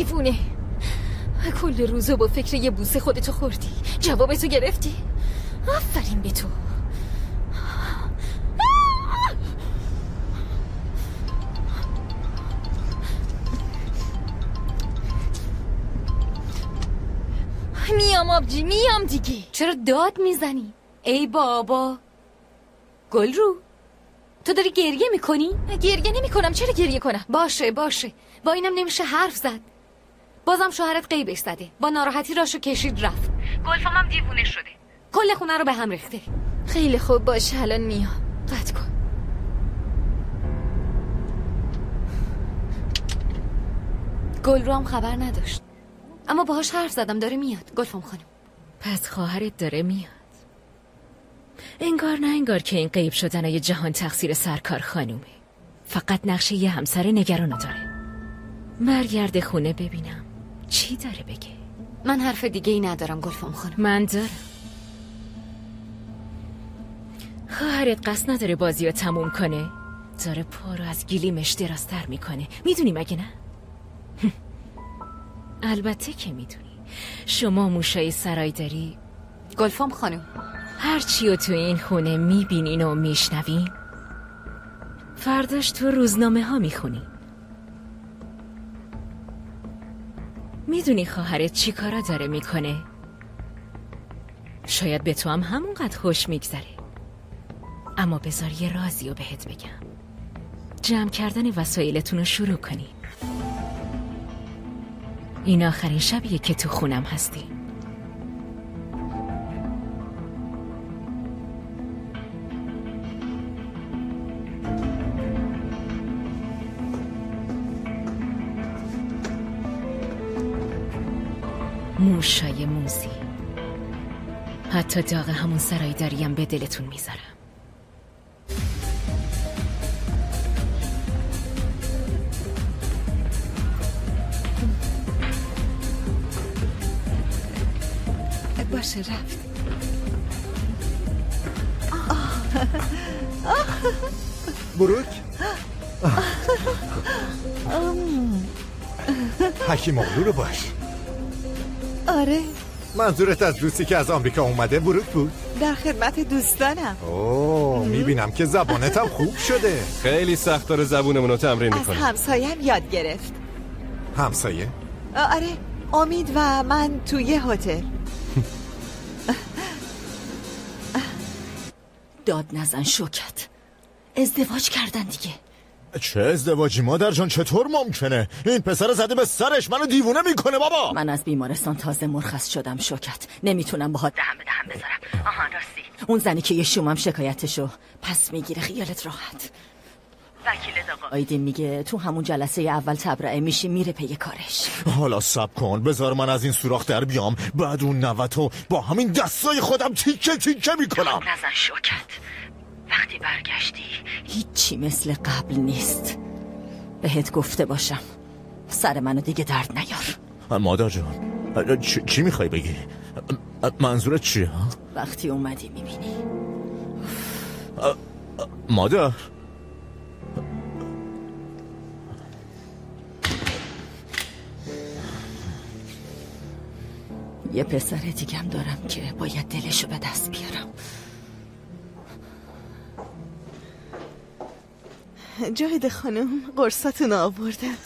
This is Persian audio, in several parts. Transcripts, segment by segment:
دیوونه. کل روزو با فکر یه بوسه خودتو خوردی. جوابتو گرفتی؟ آفرین به تو. میام آبجی، میام دیگه. چرا داد میزنی؟ ای بابا گلرو، تو داری گریه میکنی؟ گریه نمی کنم. چرا گریه کنم؟ باشه با اینم نمیشه حرف زد. بازم شوهرت غیبش زده، با ناراحتی راشو کشید رفت. گلفامم دیوونه شده، کل خونه رو به هم ریخته. خیلی خوب باشه، الان میام. قطع کن. گلرو هم خبر نداشت، اما باهاش حرف زدم، داره میاد. گلفام خانم، پس خواهرت داره میاد. انگار نه انگار که این غیب شدنای جهان تقصیر سرکار خانومه. فقط نقشه یه همسر نگرانو داره. برگرد خونه ببینم چی داره بگه. من حرف دیگه ای ندارم گلفام خانم. من دارم. خواهرت قصد نداره بازی رو تموم کنه. داره پا رو از گلیمش درازتر میکنه. میدونی مگه نه؟ البته که میدونی. شما موشای سرای داری. گلفام خانم، هرچی رو تو این خونه میبینین و میشنوین فرداش تو روزنامه ها میخونی. میدونی خواهرت چی کارا داره میکنه؟ شاید به تو هم همونقدر خوش میگذره. اما بذار یه رازی رو بهت بگم. جمع کردن وسایلتون رو شروع کنی. این آخرین شبیه که تو خونم هستی. موشای موزی. حتی داغ همون سرای داریم به دلتون میذارم. باشه رفت. بروک حکیم اغلو رو باش. آره. منظورت از دوستی که از آمریکا اومده بروک بود؟ در خدمت دوستانم. اوه میبینم که زبانتم خوب شده. خیلی سخت داره زبونمون رو تمرین میکنه. از همسایم یاد گرفت. همسایه؟ آره، امید و من توی هتل. داد نزن شوکت. ازدواج کردن دیگه. چه ازدواجی مادر جان؟ چطور ممکنه؟ این پسر زده به سرش، منو دیوونه میکنه بابا. من از بیمارستان تازه مرخص شدم شوکت. نمیتونم باهات دهن به دهن بذارم. آها راستی، اون زنی که یه شومم شکایتشو پس میگیره، خیالت راحت. وکیل آقا آیدین میگه تو همون جلسه اول تبرئه میشی، میره پی کارش. حالا صبر کن، بذار من از این سوراخ در بیام، بعد اون نوتو با همین دستای خودم تیکه تیکه میکنم. نزن شوکت. وقتی برگشتی هیچی مثل قبل نیست. بهت گفته باشم سر منو دیگه درد نیار. مادر جان چی میخوای بگی؟ منظورت چیه؟ وقتی اومدی میبینی. مادر یه پسر دیگم دارم که باید دلشو به دست بیارم. جاهد خانم قرصاتون آوردم.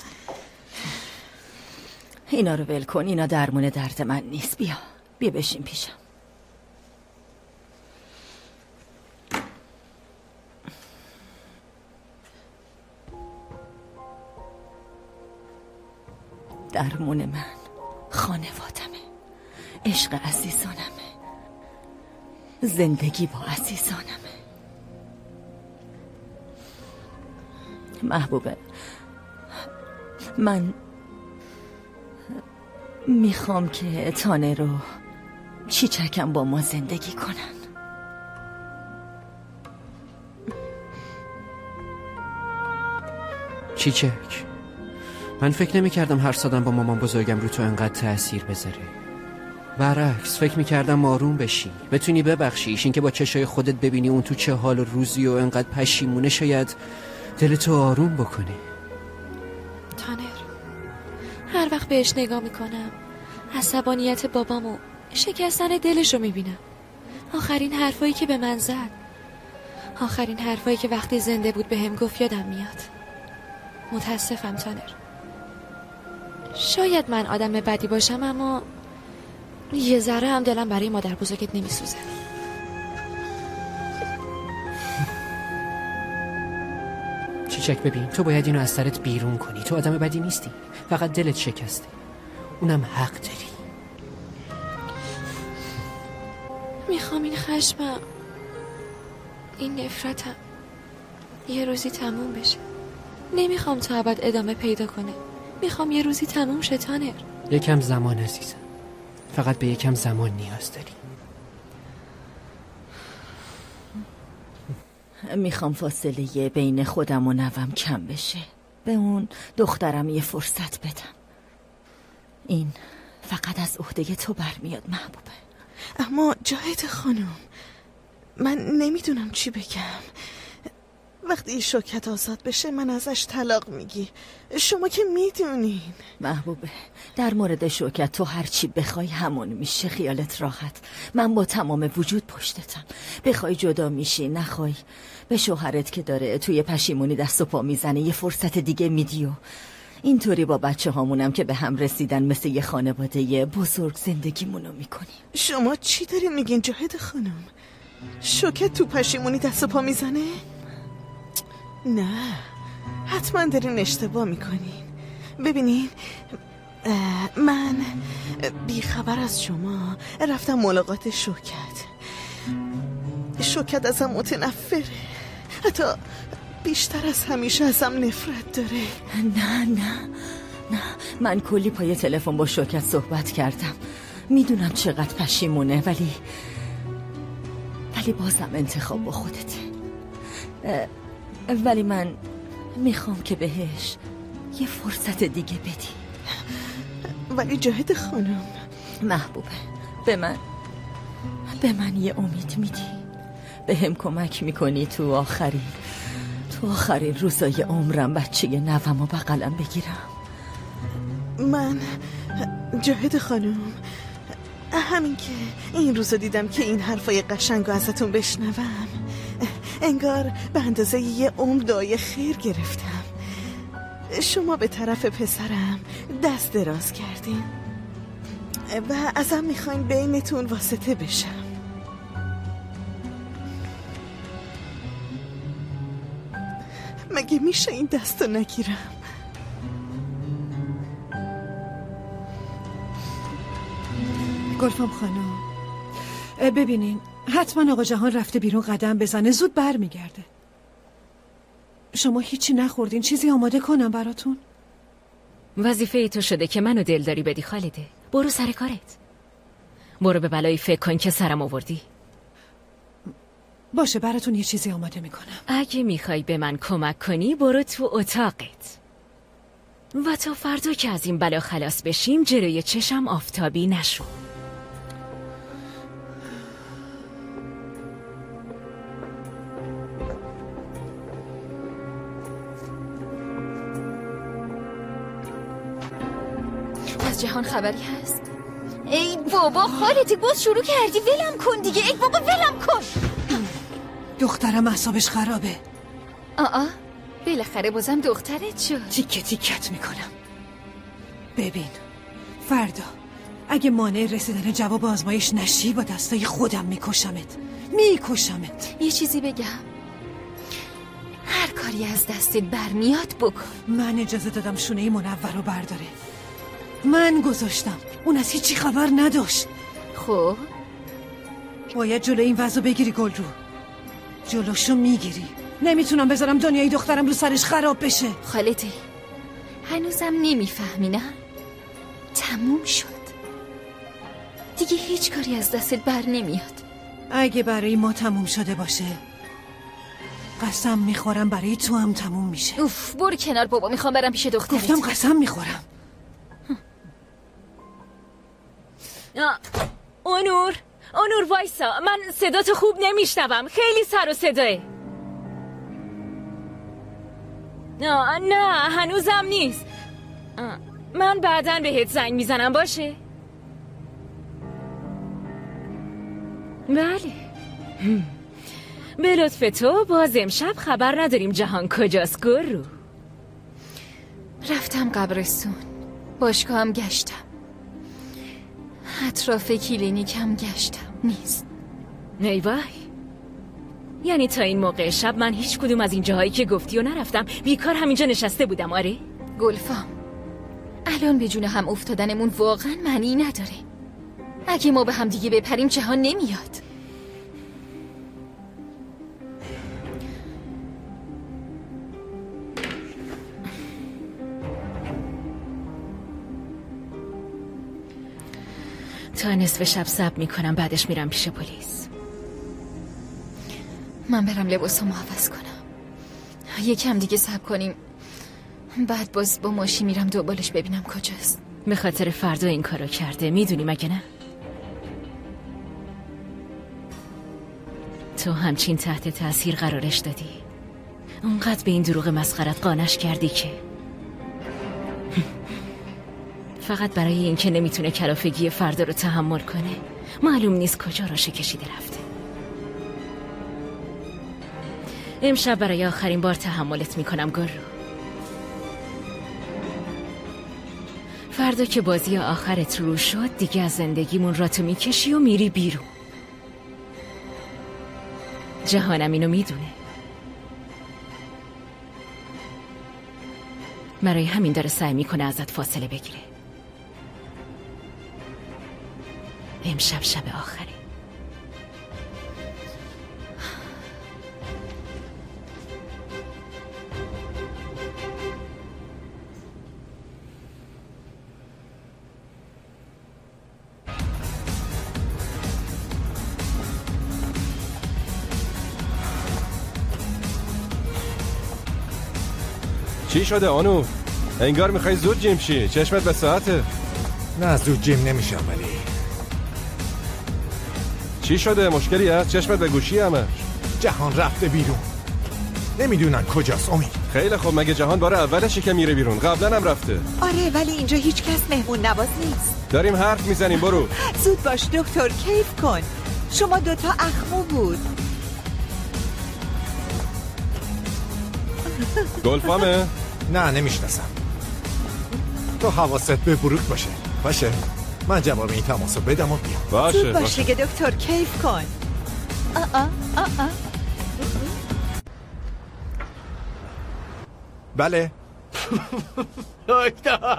اینا رو ول کن، اینا درمون درد من نیست. بیا بشین پیشم. درمون من خانوادمه، عشق عزیزانمه، زندگی با عزیزانمه. محبوبه، من میخوام که تانه رو چیچکم با ما زندگی کنن. چیچک، من فکر نمی کردم حرف زدن با مامان بزرگم رو تو انقدر تأثیر بذاره. برعکس فکر می کردم آروم بشی، بتونی ببخشیش. این که با چشای خودت ببینی اون تو چه حال و روزی و انقدر پشیمونه، شاید دلتو آروم بکنی. تانر، هر وقت وقت بهش نگاه میکنم عصبانیت بابامو، شکستن دلش رو میبینم. آخرین حرفایی که به من زد، آخرین حرفایی که وقتی زنده بود بهم گفت یادم میاد. متاسفم تانر، شاید من آدم بدی باشم اما یه ذره هم دلم برای مادر بزرگت نمیسوزه. چیچک ببین، تو باید اینو از سرت بیرون کنی. تو آدم بدی نیستی، فقط دلت شکسته. اونم حق داری. میخوام این خشمم، این نفرتم یه روزی تموم بشه. نمیخوام تا ابد ادامه پیدا کنه. میخوام یه روزی تموم شه تانر. یکم زمان عزیزم، فقط به یکم زمان نیاز داری. میخوام فاصله بین خودم و نوام کم بشه. به اون دخترم یه فرصت بدم. این فقط از عهده تو برمیاد محبوبه. اما جاهد خانم، من نمیدونم چی بگم. وقتی شوکت آزاد بشه من ازش طلاق میگی. شما که میدونین. محبوبه، در مورد شوکت تو هر چی بخوای همون میشه. خیالت راحت، من با تمام وجود پشتتم. بخوای جدا میشی، نخوای به شوهرت که داره توی پشیمونی دست و پا میزنه یه فرصت دیگه میدی و اینطوری با بچه هامونم که به هم رسیدن مثل یه خانواده بزرگ زندگیمونو میکنیم. شما چی دارین میگین جاهد خانم؟ شوکت تو پشیمونی دست و پا میزنه؟ نه، حتما دارین اشتباه میکنین. ببینین، من بیخبر از شما رفتم ملاقات شوکت ازم متنفره، حتی بیشتر از همیشه ازم نفرت داره. نه من کلی پای تلفن با شوکت صحبت کردم. میدونم چقدر پشیمونه، ولی بازم انتخاب با خودته. ولی من میخوام که بهش یه فرصت دیگه بدی. ولی جاهد خانم، محبوبه، به من یه امید میدی. به هم کمک میکنی تو آخرین روزای عمرم بچه نوامو بغلم بگیرم. من جاهد خانم، همین که این روزو دیدم که این حرفای قشنگو ازتون بشنوم، انگار به اندازه یه عمر دعای خیر گرفتم. شما به طرف پسرم دست دراز کردین و ازم میخواین بینتون واسطه بشم. مگه میشه این دستو نگیرم؟ گلفام خانم، ببینین، حتما آقا جهان رفته بیرون قدم بزنه، زود بر میگرده. شما هیچی نخوردین؟ چیزی آماده کنم براتون؟ وظیفه تو شده که منو دلداری بدی خالده. برو سر کارت. برو به بلایی فکر کن که سرم آوردی. باشه، براتون یه چیزی آماده میکنم. اگه میخوای به من کمک کنی برو تو اتاقت و تا فردا که از این بلا خلاص بشیم جلوی چشم آفتابی نشو. از جهان خبری هست؟ ای بابا خالتی باز شروع کردی. ولم کن دیگه. ای بابا ولم کن. دخترم اعصابش خرابه. بالاخره بازم دخترت شد. تیکه تیکت میکنم. ببین، فردا اگه مانع رسیدن جواب آزمایش نشی با دستای خودم میکشمت. یه چیزی بگم، هر کاری از دستت برمیاد بکن. من اجازه دادم شونه منور رو برداره. من گذاشتم، اون از هیچی خبر نداشت. خب باید جلو این وضع بگیری گلرو. جلوشو میگیری. نمیتونم بذارم دنیای دخترم رو سرش خراب بشه. خالتی هنوزم نمیفهمی نه؟ تموم شد دیگه، هیچ کاری از دستت بر نمیاد. اگه برای ما تموم شده باشه قسم میخورم برای تو هم تموم میشه. اوف برو کنار بابا، میخوام برم پیش دخترت. گفتم قسم میخورم. اونور وایسا، من صداتو خوب نمیشنوم، خیلی سر و صداه. نه هنوزم نیست. من بعداً بهت زنگ میزنم باشه؟ بله. به لطف تو باز امشب خبر نداریم جهان کجاست گرو. رفتم قبرستون، باشگاهم گشتم، اطراف کلینیکم گشتم، نیست. ای وای، یعنی تا این موقع شب من هیچ کدوم از این جاهایی که گفتی و نرفتم، بیکار همینجا نشسته بودم. آره گلفام، الان به جون هم افتادنمون واقعا معنی نداره. اگه ما به هم دیگه بپریم جهان نمیاد. تا نصف شب صبر میکنم، بعدش میرم پیش پلیس. من برم لباسامو عوض کنم، یکم دیگه صبر کنیم، بعد باز با ماشین میرم دنبالش ببینم کجاست. به خاطر فردا این کارو کرده، میدونی مگه نه؟ تو همچین تحت تاثیر قرارش دادی، اونقدر به این دروغ مسخرت قانعش کردی که فقط برای اینکه نمیتونه کلافگی فردا رو تحمل کنه، معلوم نیست کجا راشه کشیده رفته. امشب برای آخرین بار تحملت میکنم گرو. فردا که بازی آخرت رو شد دیگه از زندگیمون راتو میکشی و میری بیرون. جهانم اینو میدونه، برای همین داره سعی میکنه ازت فاصله بگیره. امشب شب آخره. چی شده آنو؟ انگار میخوای زود جیم شی، چشمت به ساعته. نه زود جیم نمیشم ولی. چی شده؟ مشکلی هست؟ چشمت به گوشی همه. جهان رفته بیرون، نمیدونن کجاست. امید خیلی خب، مگه جهان بار اولشه که میره بیرون؟ قبلا هم رفته. آره ولی اینجا هیچ کس مهمون نواز نیست. داریم حرف میزنیم، برو زود باش دکتر، کیف کن. شما دوتا اخمو بود. گلفامه؟ نه نمیشناسم. تو حواست به بروک باشه. من جواب این تماسو بدم و بیام. باشه باشه که دکتر کیف کن. بله. دکتر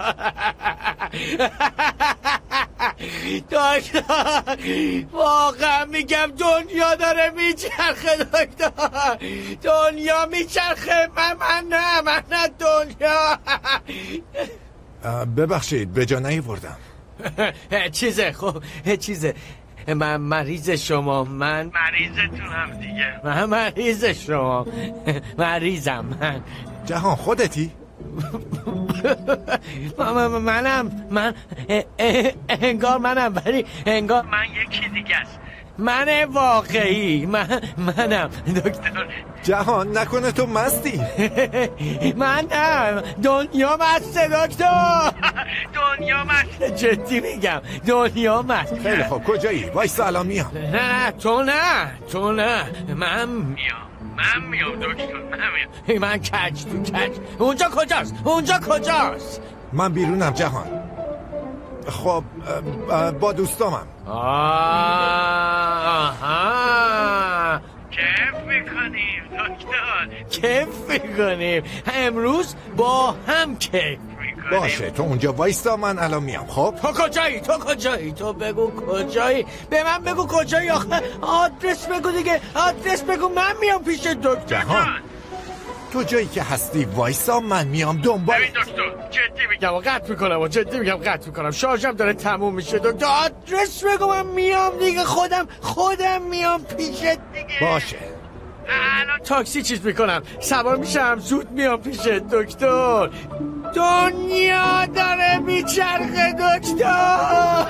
واقعا میگم دنیا داره میچرخه دکتر، دنیا میچرخه. من نه دنیا. ببخشید به جا نیاوردم. چیزه من مریض شما، من مریضتونم دیگه، من مریض شما، مریضم من. جهان خودتی؟ من انگار منم، ولی انگار من یکی دیگه است. من واقعی منم دکتر. جهان نکنه تو مستی؟ من نه، دنیا مسته دکتر. دنیا مسته، جدی میگم دنیا مسته. خیلی خب کجایی؟ وایسا الان میام. نه تو نه من میام دکتر، من کج. اونجا کجاست؟ من بیرونم جهان. خب با دوستامم. آها کیف میکنیم دکتر، کیف میکنیم امروز با هم کیف میکنیم. باشه تو اونجا وایستا، من الان میام. خب تو کجایی؟ تو بگو کجایی، به من بگو کجایی. آخه آدرس بگو دیگه، آدرس بگو، من میام پیش دکتر. جهان تو جایی که هستی وایسا، من میام دنبال. ببین دکتر جدی میگم قطع میکنم، شارژم داره تموم میشه دکتر. آدرس بگو من میام دیگه، خودم میام پیشت دیگه. باشه الان تاکسی چیز میکنم، سوار میشم، زود میام پیشت دکتر. دنیا داره میچرخه دکتر.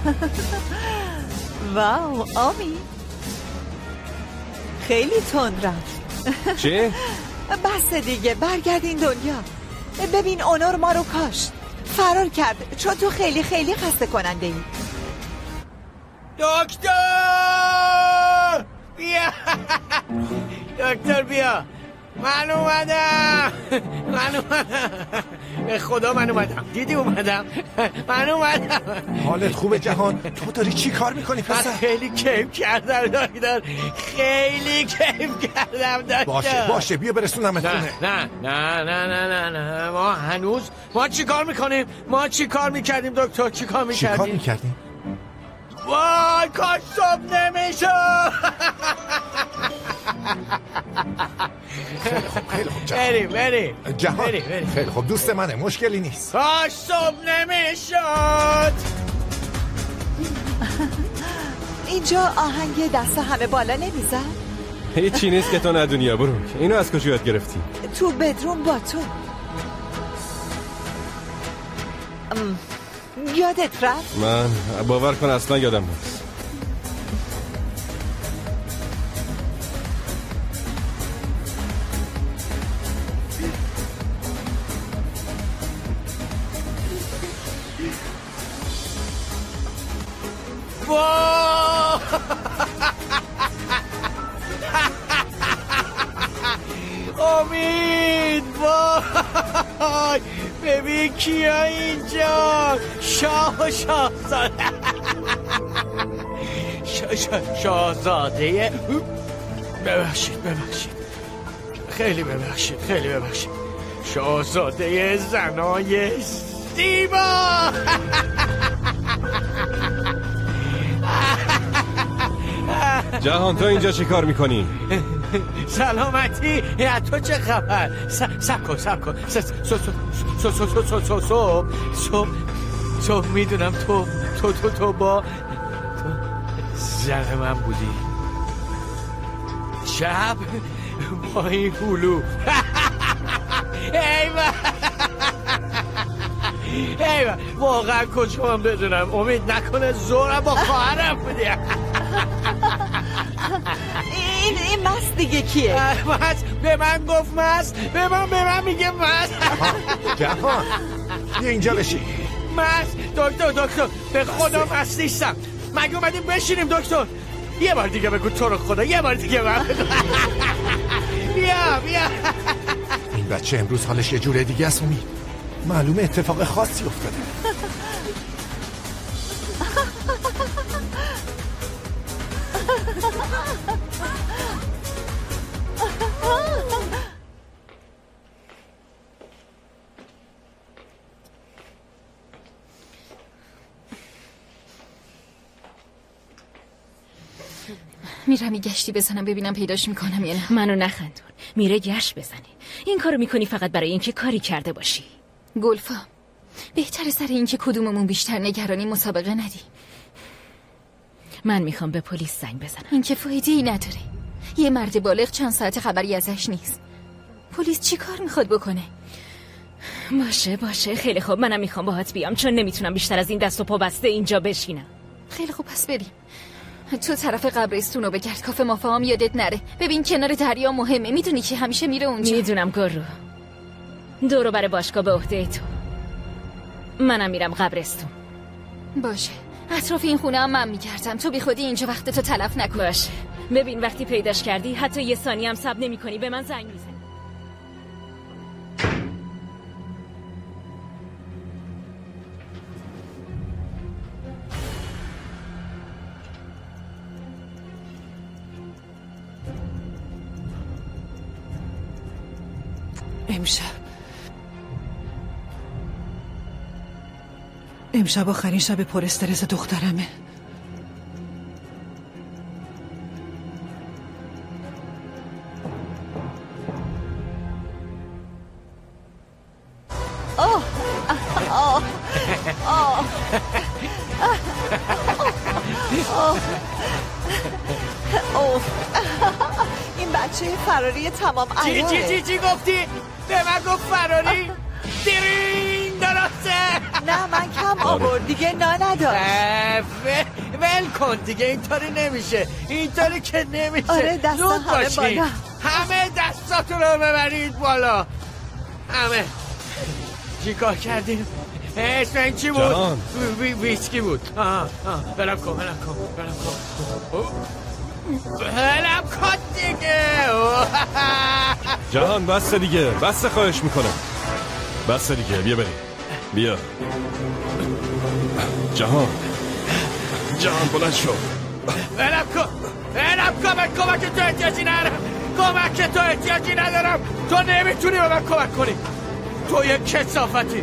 واو آمی خیلی تند رفت. چی؟ بس دیگه برگردین دنیا. ببین اونور ما رو کاشت، فرار کرد چون تو خیلی خیلی خسته کننده ای. دکتر بیا دکتر بیا، من اومدم به خدا من اومدم. دیدی اومدم، من اومدم. حالت خوبه جهان؟ تو داری چی کار میکنی پسر؟ من خیلی کیف کردم دکتر، خیلی کیف کردم دکتر. باشه بیا برسونم خونه. نه ما چی کار میکنیم؟ ما چی کار میکردیم دکتر؟ چی کار میکردیم؟ وای کاش صبح نمیشه. خیلی خوب جهان. بریم. خیلی خوب دوست منه، مشکلی نیست. کاش صبح نمیشد. اینجا آهنگ دست همه بالا نمیزد؟ هیچی نیست که تو ندونی. برو اینو از کجا یاد گرفتی؟ تو بدروم با تو. یادت رفت؟ من باور کن اصلا یادم نیست. امید وای ببین کیا اینجا، شاه و شاهزاده. شاهزاده ببخشید خیلی ببخشید شاهزاده زنای زیبا. جهان تو اینجا چی کار میکنی؟ سلامتی، تو چه خبر؟ سب کن صبح میدونم تو با زن من بودی، شب با این هلو. ایوه واقعا کجا هم بدونم؟ امید نکنه زورم با خواهرم بودی. این مست دیگه کیه؟ مست به من گفت مست، به من میگه مست. جهان بیا اینجا بشی. مست دکتر به خدا مست نیستم. مگه اومدیم بشینیم دکتر؟ یه بار دیگه بگو تو رو خدا، یه بار دیگه بگو. بیا این بچه امروز حالش یه جوره دیگه است. امید معلومه اتفاق خاصی افتاده. میرم یه گشتی بزنم ببینم پیداش میکنم یا نه. منو نخندون، میره گشت بزنی. این کارو میکنی فقط برای اینکه کاری کرده باشی. گلفا بهتره سر اینکه کدوممون بیشتر نگرانی مسابقه ندی. من میخوام به پلیس زنگ بزنم. این که فایده‌ای نداره. یه مرد بالغ چند ساعت خبری ازش نیست. پلیس چی کار میخواد بکنه؟ باشه خیلی خوب، منم میخوام باهات بیام چون نمیتونم بیشتر از این دست و پا بسته اینجا بشینم. خیلی خوب پس بریم. تو طرف قبرستونو بگرد، کافه مافاهم یادت نره. ببین کنار دریا مهمه، میدونی که همیشه میره اونجا. میدونم گرو، دورو بر باشگاه به عهده تو. منم میرم قبرستون. باشه اطراف این خونه هم من میگردم، تو بی خودی اینجا وقتتو تلف نکن. باشه ببین وقتی پیداش کردی حتی یه ثانیه هم صبر نمی‌کنی به من زنگ میزنی. امشب آخرین شب پر استرس دخترمه. این بچه فراری تمام عیاره. چی گفتی؟ به من گفت فراری؟ دیرین درسته. نه من کم آورد دیگه نداشت. ول کن دیگه، اینطوری نمیشه، اینطوری که نمیشه. آره دستا همه بالا، همه دستاتون رو ببرید بالا. همه چیکار کردیم؟ اسم این چی بود؟ ویسکی بود. برم کن دیگه. جهان بسته دیگه، بسته، خواهش میکنم بسته دیگه. بیا بریم، بیا جهان بلند شو. برم کن من کمک تو احتیاجی ندارم. تو نمیتونی به من کمک کنی. تو یک کثافتی.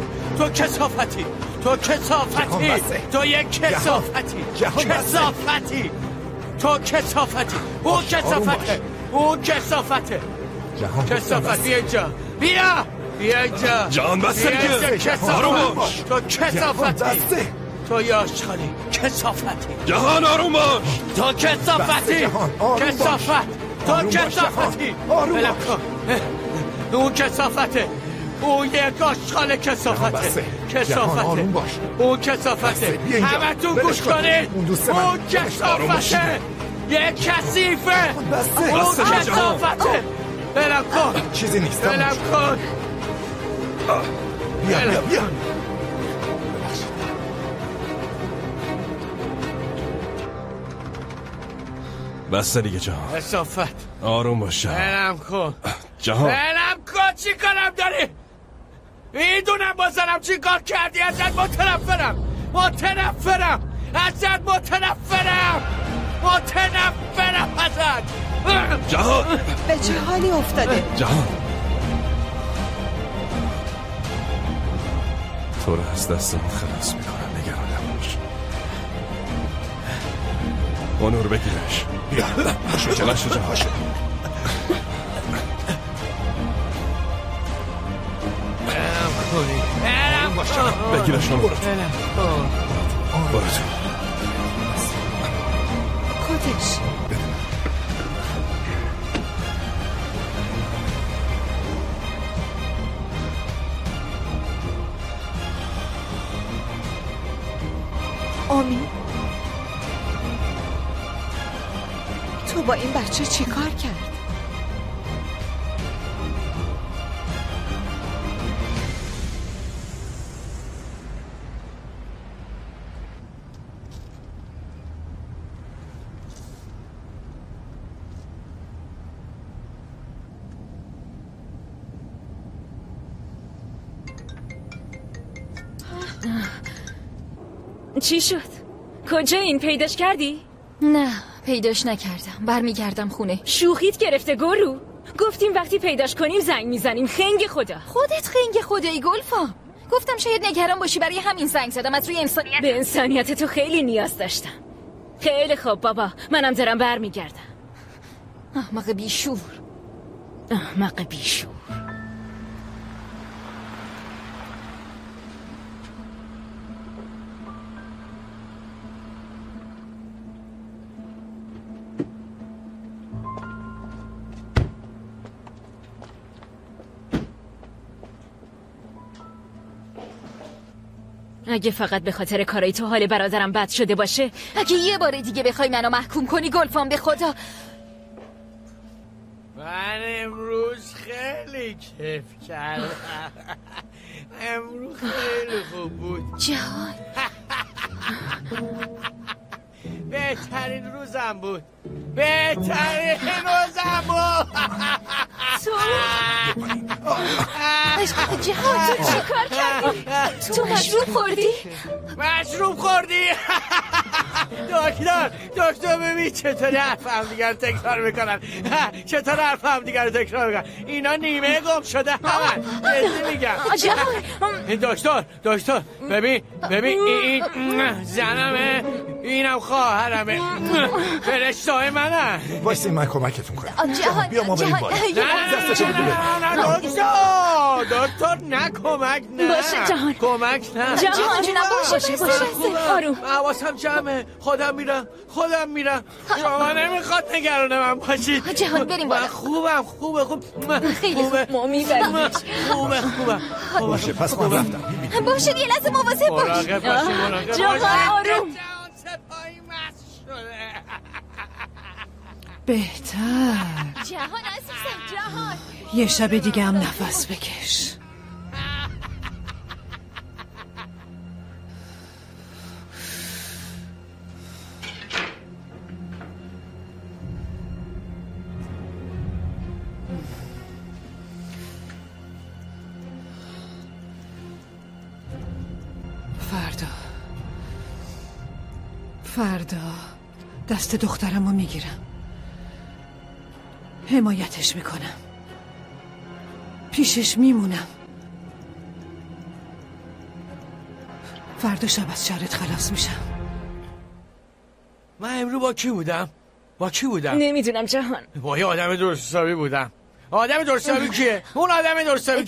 اون کثافته. کثافت بیا اینجا. جهان بسته دیگه. آروم باش. تو کثافتی. تو یه آشغالی. کثافتی. جهان آروم باش. تو کثافتی. تو کثافتی. بلم کن. اون کثافته. اون یک آشغال کثافته. اون کثافته. همه تو گوش کنید. اون کثافته. یک کثیفه. اون کثافته. بلم کن. چیزی نیست. بلم کن. بیا. بسته دیگه جهان. کثافت. آروم باش. بلم کن. جهان چی کارم داری؟ میدونم بازنم چی کار کردی. ازت متنفرم. ازت. جهان به چه حالی افتاده؟ جهان تو رو از دستمون خلاص میکنم، نگران نباش. اونور بگیرش. بیا چلش جهان. بگیرش اونور. برو تو. کتش. آمین، تو با این بچه چی کار کرد؟ چی شد؟ کجا این پیداش کردی؟ نه پیداش نکردم، برمیگردم خونه. شوخیت گرفته گرو؟ گفتیم وقتی پیداش کنیم زنگ میزنیم. خنگ خدا. خودت خنگ خدایی گلفا. گفتم شاید نگران باشی، برای همین زنگ زدم. از روی انسانیت. به انسانیت تو خیلی نیاز داشتم. خیلی خوب بابا، منم دارم برمیگردم. احمق بیشور. اگه فقط به خاطر کارای تو حال برادرم بد شده باشه، اگه یه بار دیگه بخوای منو محکوم کنی گلفام، به خدا. من امروز خیلی کیف کردم. امروز خیلی خوب بود. جهان بهترین روزم بود. تو جهان تو چی کار کردی؟ تو مشروب خوردی؟ دکتر ببین چطوری حرف هم دیگر رو تکرار میکنن. اینا نیمه گم شده همن. جدی میگم. دکتر ببین این زنمه اینم خواهرمه. فرشته‌های منن. وایسین من کمکتون کنم. جهان بیا ما بریم بالا. دستشو بگیر. نه دکتر نه کمک نه. باشه جهان. کمک نه. جهان جونم باشه. آروم. حواسم جمعه. خودم میرم. شما نمیخواد نگران من باشید. جهان بریم بالا. خوبه. خیلی خوب ما میبریم. خوبه. باشه پس من رفتم. باشه یه لحظه مواظب باش. مراقب باشید. جهان آروم. بهتر. جهان عزیزم جهان. یه شب دیگه هم نفس بکش. فردا دست دخترم رو میگیرم، حمایتش میکنم، پیشش میمونم. فردا شب از شرت خلاص میشم. من امرو با کی بودم؟ نمیدونم جهان. با یه آدم درست حسابی بودم. آدم درست حسابی کیه؟ اون آدم درست حسابی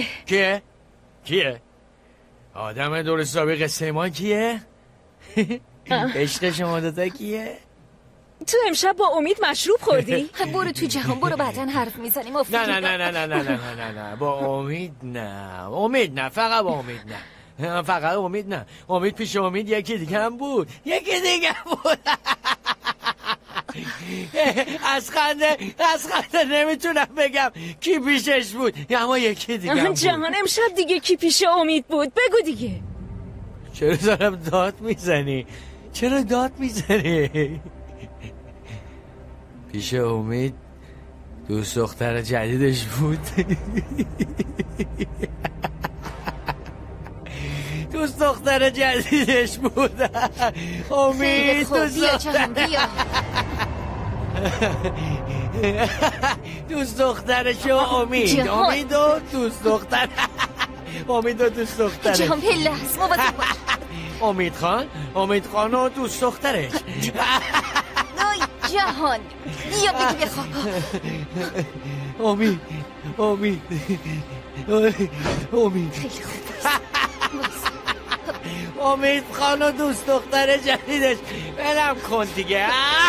کیه؟ آدم درست حسابی قصه ما کیه؟ عشق شما دوتا کیه؟ تو امشب با امید مشروب خوردی؟ برو تو جهان، برو بعدن حرف میزنیم. نه با امید نه. فقط با امید نه. امید پیش امید یکی دیگه هم بود. از خنده نمیتونم بگم کی پیشش بود، اما یکی دیگه هم بود. جهان امشب دیگه کی پیش امید بود؟ بگو دیگه. چرا دارم داد میزنی؟ پیش امید دوست دختر جدیدش بود. امید دوست دخترشو امید و دوست دخترش جهان پله هست، مواظب باش. امید خان و دوست دخترش. جهان بیا بگی بخواب. امید خیلی خوب. امید خان و دوست دختر جدیدش. بلم کن دیگه.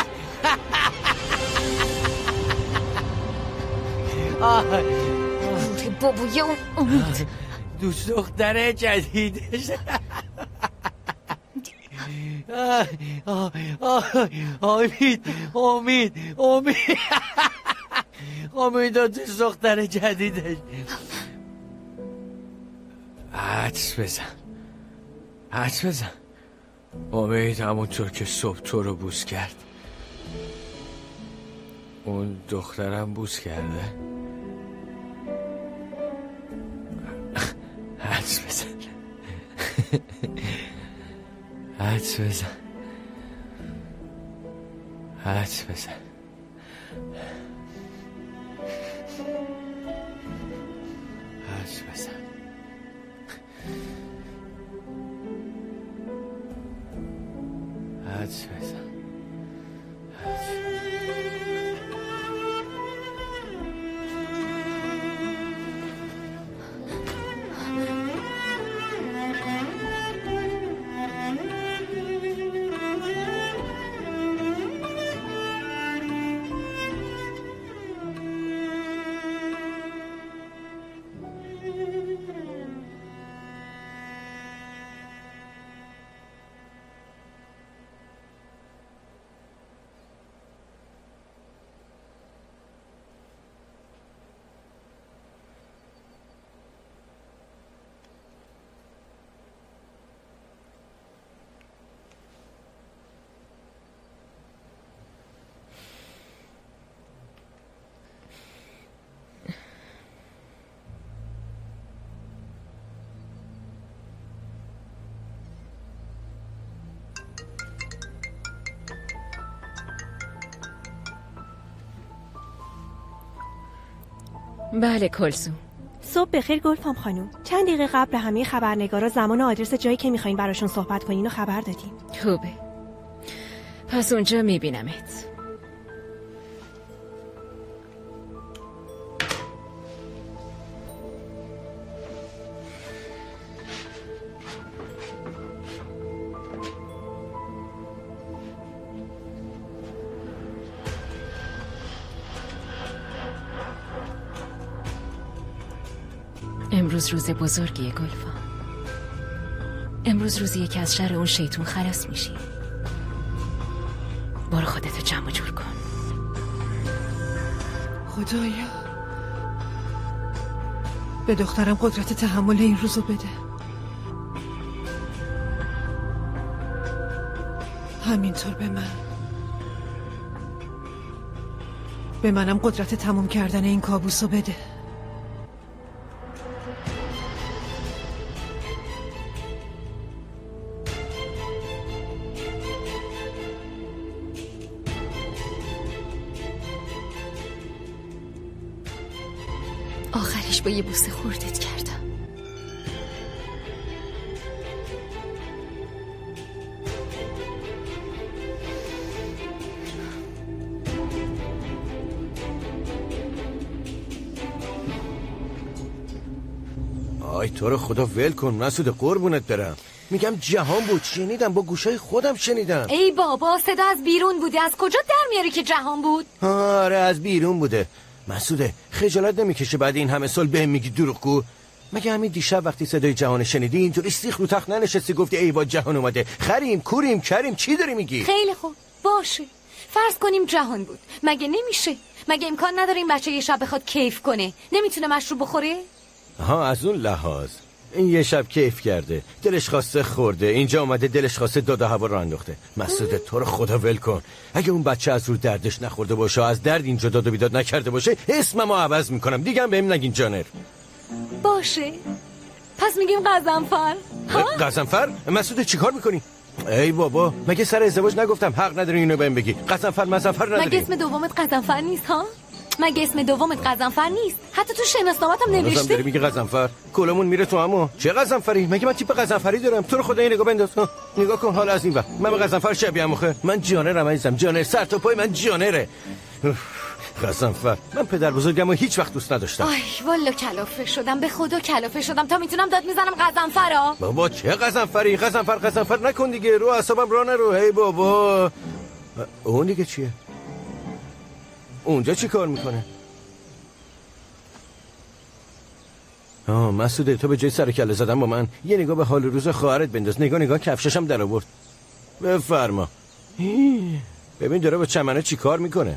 بابوی اون امید دوست دختر جدیدش. امید و دوست دختر جدیدش. حدس بزن. امید همونطور که صبح تو رو بوس کرد اون دخترم بوس کرده. حدس بزن. بله کلثوم. صبح بخیر گلفام خانم. چند دقیقه قبل همه خبرنگارا زمان و آدرس جایی که میخواین براشون صحبت کنین و خبر دادیم. خوبه. پس اونجا میبینمت. امروز روز بزرگیه گلفام. امروز روزیه که از شر اون شیطون خلاص میشی. برو خودتو جمع جور کن. خدایا به دخترم قدرت تحمل این روزو بده. همینطور به منم قدرت تموم کردن این کابوسو بده. آخرش با یه بوسه خوردت کردم. آی تو رو خدا ول کن مسعود، قربونت برم. میگم جهان بود، شنیدم، با گوشای خودم شنیدم. ای بابا صدا از بیرون بوده، از کجا در میاری که جهان بود؟ آره از بیرون بوده. مسعوده خجالت نمیکشه بعد این همه سال بهم میگی دروغگو؟ مگه همین دیشب وقتی صدای جهان شنیدی اینطوری سیخ رو تخت ننشستی گفتی ای وای جهان اومده؟ خریم کوریم کریم چی داری میگی؟ خیلی خوب باشه، فرض کنیم جهان بود. مگه نمیشه؟ مگه امکان نداره این بچه یه شب بخواد کیف کنه؟ نمیتونه مشروب بخوره؟ ها از اون لحاظ این یه شب کیف کرده، دلش خواسته خورده، اینجا اومده دلش خواسته داد و هوا رو انداخته. مسعود تو رو خدا ول کن. اگه اون بچه از رو دردش نخورده باشه، از درد اینجا داد و بیداد نکرده باشه، اسممو عوض میکنم. دیگه هم بهم نگین جانر. باشه پس میگیم قزنفر. قزنفر؟ مسعود چیکار میکنی؟ ای بابا مگه سر ازدواج نگفتم حق نداری اینو بهم بگی؟ قزنفر مزنفر نداری؟ مگه اسم دومت قزنفر نیست ها؟ مگه اسم دومت قزنفر نیست؟ حتی تو شناسنامه‌ام نوشته. داری میگه قزنفر؟ کلمون میره تو همو. چه قزنفری؟ مگه من تیپ قزنفری دارم؟ تو رو خدا این نگاه بنداز. نگاه کن حالا از این وقت من به قزنفر شبیه‌ام آخه؟ من جانرم عزیزم، جانر سر تا پای من جانره. قزنفر من پدر بزرگمو هیچ وقت دوست نداشتم. آی والا کلافه شدم، به خدا کلافه شدم تا میتونم داد میزنم قزنفرا. بابا چه قزنفری؟ قزنفر نکن دیگه، رو اعصابم راه نرو. ای بابا اون دیگه چیه؟ اونجا چی کار میکنه؟ مسعوده تو به جای سر کله زدن با من یه نگاه به حال روز خواهرت بنداز. نگاه کفششم در آورد. بفرما. ببین داره با چمنه چی کار میکنه.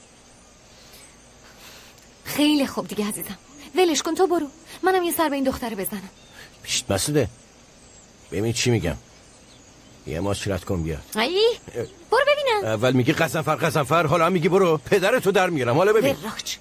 خیلی خوب دیگه عزیزم، ولش کن، تو برو، منم یه سر به این دختره بزنم. پیشت مسعوده ببین چی میگم، یه ماشرت کن بیا. ای برو ببینم. اول میگی قزنفر حالا هم میگی برو، پدرتو در میارم. حالا ببین براج.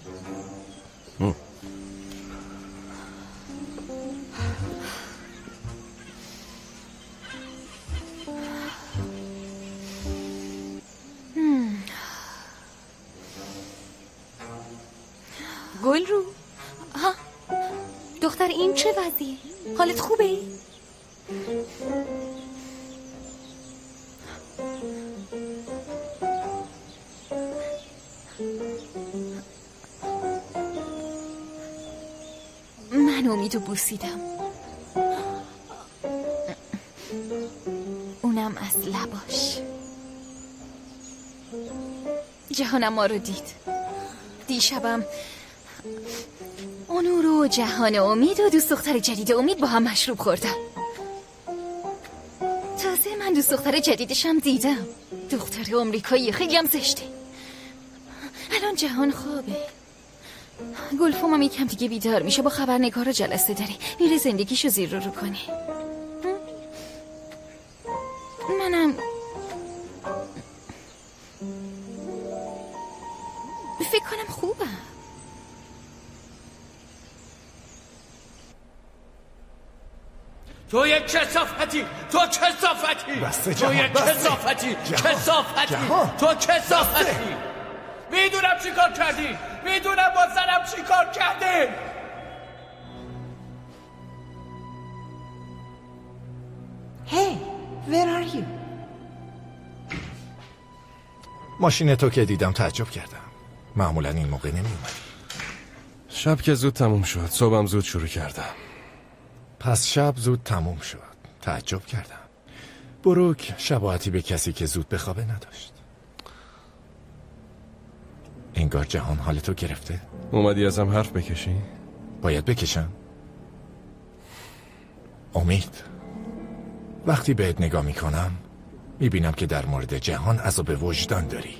گل رو ها دختر این چه وضعیه؟ حالت خوبه؟ من امیدو بوسیدم، اونم از لباش. جهانم ما رو دید. دیشبم اونو رو جهان امید و دوست دختر جدید امید با هم مشروب خوردم. تازه من دوست دختر جدیدشم دیدم، دختر آمریکایی خیلی هم زشته. الان جهان خوابه. گلفوم هم یکم دیگه بیدار میشه، با خبرنگارا جلسه داره، میره زندگیشو زیر رو کنه. منم فکر کنم خوبم. تو یک کثافتی، تو یک کثافتی. میدونم چی کار کردی، میدونم با زنم چی کار کردی. Hey, where are you? ماشین تو که دیدم تعجب کردم. معمولا این موقع نمی اومدی. شب که زود تموم شد، صبحم زود شروع کردم. پس شب زود تموم شد. تعجب کردم. بروک شباهتی به کسی که زود بخوابه نداشت. انگار جهان حالتو گرفته. اومدی ازم حرف بکشی؟ باید بکشم. امید، وقتی بهت نگاه میکنم میبینم که در مورد جهان عذاب وجدان داری.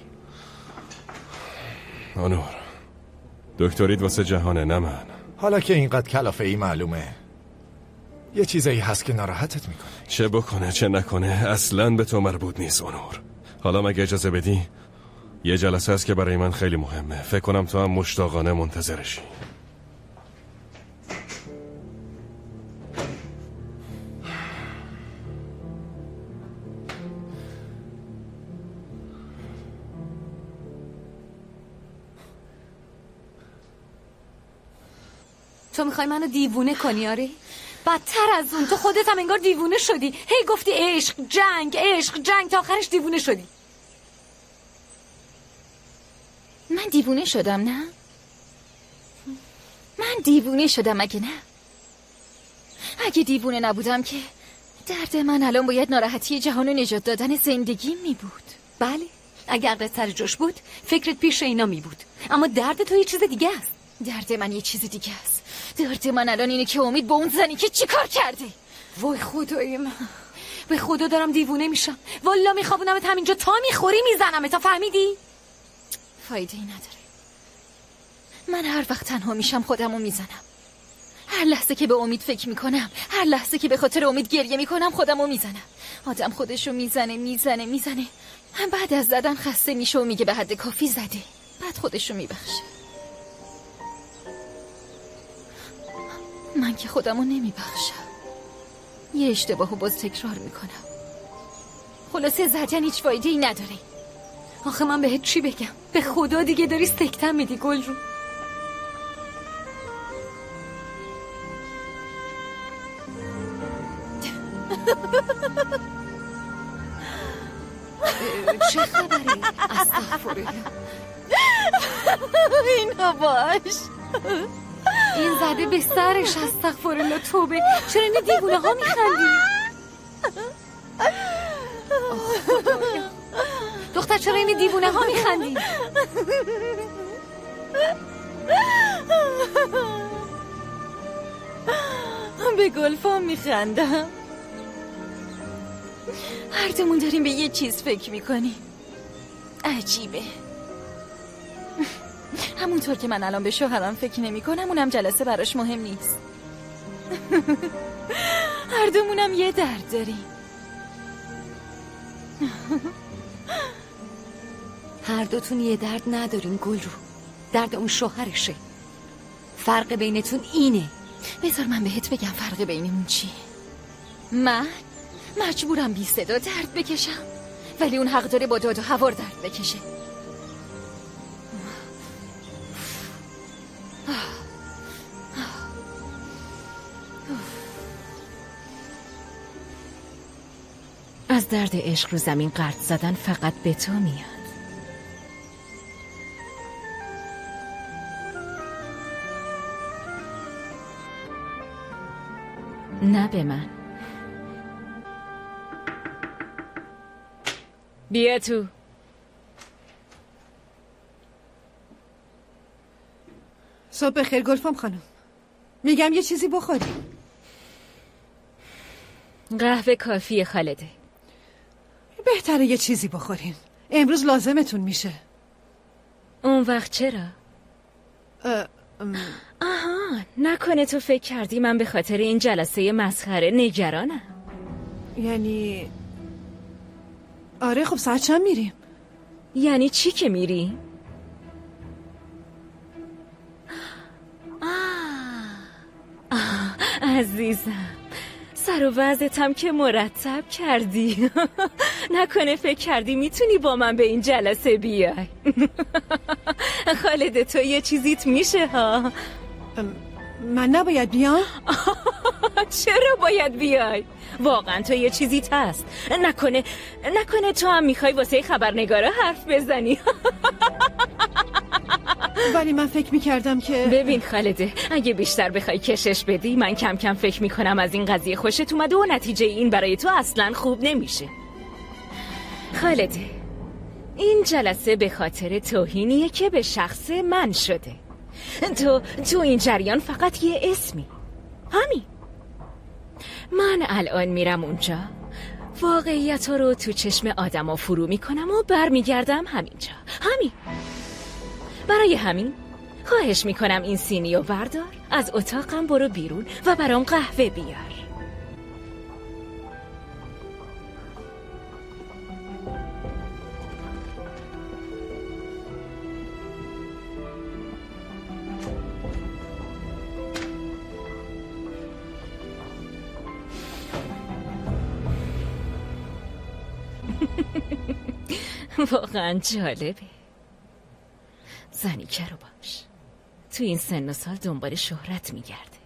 آنور، دکتریت واسه جهانه نه من. حالا که اینقدر کلافه ای معلومه یه چیزایی هست که ناراحتت میکنه. چه بکنه چه نکنه اصلاً به تو مربوط نیست آنور. حالا مگه اجازه بدی؟ یه جلسه هست که برای من خیلی مهمه. فکر کنم تو هم مشتاقانه منتظرشی. تو میخوای منو دیوونه کنی آره؟ بدتر از اون، تو خودت هم انگار دیوونه شدی. هی گفتی عشق جنگ تا آخرش دیوونه شدی. من دیوونه شدم نه؟ من دیوونه شدم اگه نه؟ اگه دیوونه نبودم که درد من الان باید ناراحتی جهان و نجات دادن زندگی می بود. بله، اگه عقلت سر جاش بود فکرت پیش اینا می بود. اما درد تو یه چیز دیگه است. درد من یه چیز دیگه است. درد من الان اینه که امید با اون زنی که چی کار کرده. وای خدای من، به خدا دارم دیوونه میشم. والا میخوابونمت همینجا تا میخوری میزنم تا فهمیدی؟ فایده ای نداره. من هر وقت تنها میشم خودمو میزنم. هر لحظه که به امید فکر میکنم، هر لحظه که به خاطر امید گریه میکنم خودمو میزنم. آدم خودشو میزنه. هم بعد از زدن خسته میشه و میگه به حد کافی زده. بعد خودشو میبخشه. من که خودمو نمیبخشم. یه اشتباهو باز تکرار میکنم. خلاصه زدن هیچ فایده ای نداره. آخه من بهت چی بگم؟ به خدا دیگه داری سکتم میدی گل رو. چه خبری؟ استغفرالله. اینو باش. این زده به سرش. استغفرالله. توبه. چرا این دیوونه ها میخندی؟ دختر چرا این دیوونه ها میخندی؟ به گلفام میخندم. هر دومون داریم به یه چیز فکر میکنیم. عجیبه. همونطور که من الان به شوهرم فکر نمی کنم اونم جلسه براش مهم نیست. هر دومونم یه درد داریم. هر دوتون یه درد ندارین گل رو. درد اون شوهرشه. فرق بینتون اینه. بذار من بهت بگم فرق بینمون چیه. من مجبورم بی صدا درد بکشم، ولی اون حق داره با داد و هوار درد بکشه. از درد عشق رو زمین قرط زدن فقط به تو میاد. نه به من. بیا تو. صبح بخیر گلفام خانم. میگم یه چیزی بخوری. قهوه کافیه خالده. بهتره یه چیزی بخورین. امروز لازمتون میشه. اون وقت چرا؟ آها، نکنه تو فکر کردی من به خاطر این جلسه مسخره نگرانم؟ یعنی آره خب ساعت چند میریم؟ یعنی چی که میریم؟ عزیزم، سر و وضعتم که مرتب کردی. نکنه فکر کردی میتونی با من به این جلسه بیای؟ خالد تو یه چیزیت میشه ها. من نباید بیام؟ چرا باید بیای؟ واقعا تو یه چیزی هست. نکنه تو هم میخوای واسه خبرنگارا حرف بزنی؟ ولی من فکر میکردم که ببین خالده، اگه بیشتر بخوای کشش بدی من کم کم فکر میکنم از این قضیه خوشت اومده و نتیجه این برای تو اصلا خوب نمیشه. خالده، این جلسه به خاطر توهینیه که به شخص من شده. تو این جریان فقط یه اسمی، همین. من الان میرم اونجا، واقعیت رو تو چشم آدما فرو میکنم و برمیگردم همینجا. همین. برای همین خواهش میکنم این سینی رو بردار، از اتاقم برو بیرون و برام قهوه بیار. واقعا جالبه. زنی که رو باش، تو این سن و سال دنبال شهرت میگرده.